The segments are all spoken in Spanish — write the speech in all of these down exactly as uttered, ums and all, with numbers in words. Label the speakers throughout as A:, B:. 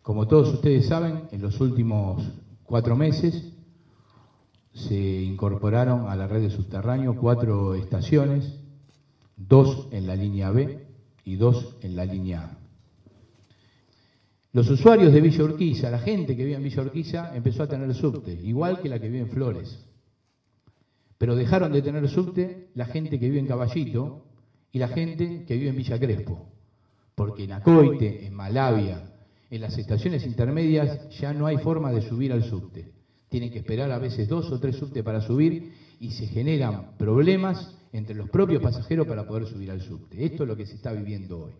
A: Como todos ustedes saben, en los últimos cuatro meses se incorporaron a la red de subterráneo cuatro estaciones, dos en la línea B y dos en la línea A. Los usuarios de Villa Urquiza, la gente que vive en Villa Urquiza, empezó a tener subte, igual que la que vive en Flores. Pero dejaron de tener subte la gente que vive en Caballito y la gente que vive en Villa Crespo. Porque en Acoite, en Malavia, en las estaciones intermedias ya no hay forma de subir al subte. Tienen que esperar a veces dos o tres subtes para subir y se generan problemas entre los propios pasajeros para poder subir al subte. Esto es lo que se está viviendo hoy.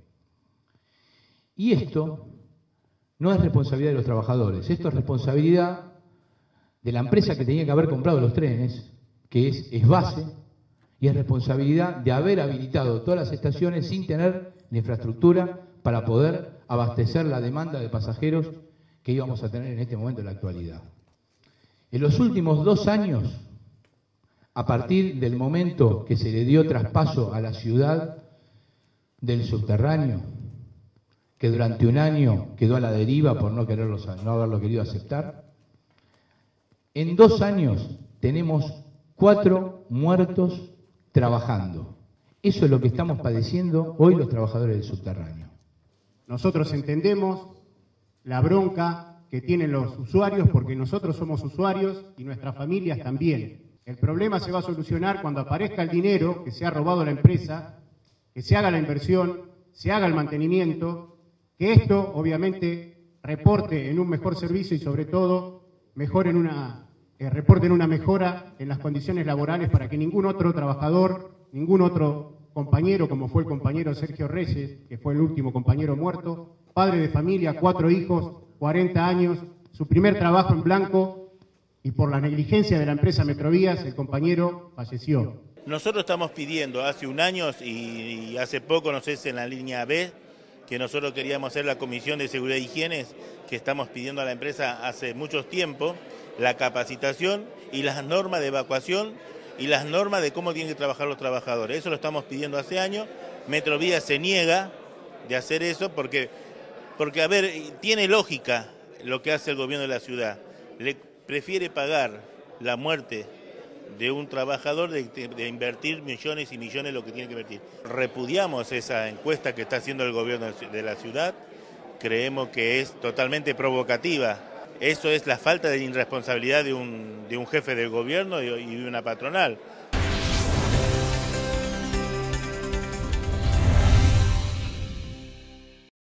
A: Y esto no es responsabilidad de los trabajadores, esto es responsabilidad de la empresa que tenía que haber comprado los trenes, que es Esbase, y es responsabilidad de haber habilitado todas las estaciones sin tener la infraestructura para poder abastecer la demanda de pasajeros que íbamos a tener en este momento en la actualidad. En los últimos dos años, a partir del momento que se le dio traspaso a la ciudad del subterráneo, que durante un año quedó a la deriva por no, quererlo, no haberlo querido aceptar, en dos años tenemos cuatro muertos trabajando. Eso es lo que estamos padeciendo hoy los trabajadores del subterráneo.
B: Nosotros entendemos la bronca que tienen los usuarios porque nosotros somos usuarios y nuestras familias también. El problema se va a solucionar cuando aparezca el dinero que se ha robado la empresa, que se haga la inversión, se haga el mantenimiento, que esto obviamente reporte en un mejor servicio y sobre todo mejor en una, eh, reporte en una mejora en las condiciones laborales para que ningún otro trabajador, ningún otro compañero, como fue el compañero Sergio Reyes, que fue el último compañero muerto, padre de familia, cuatro hijos, cuarenta años, su primer trabajo en blanco y por la negligencia de la empresa Metrovías el compañero falleció.
C: Nosotros estamos pidiendo hace un año y hace poco, no sé si en la línea B, que nosotros queríamos hacer la Comisión de Seguridad e Higiene, que estamos pidiendo a la empresa hace mucho tiempo, la capacitación y las normas de evacuación y las normas de cómo tienen que trabajar los trabajadores. Eso lo estamos pidiendo hace años. Metrovías se niega de hacer eso porque, porque, a ver, tiene lógica lo que hace el gobierno de la ciudad. Le prefiere pagar la muerte de un trabajador de, de invertir millones y millones lo que tiene que invertir. Repudiamos esa encuesta que está haciendo el gobierno de la ciudad, creemos que es totalmente provocativa. Eso es la falta de irresponsabilidad de un, de un jefe del gobierno y de una patronal.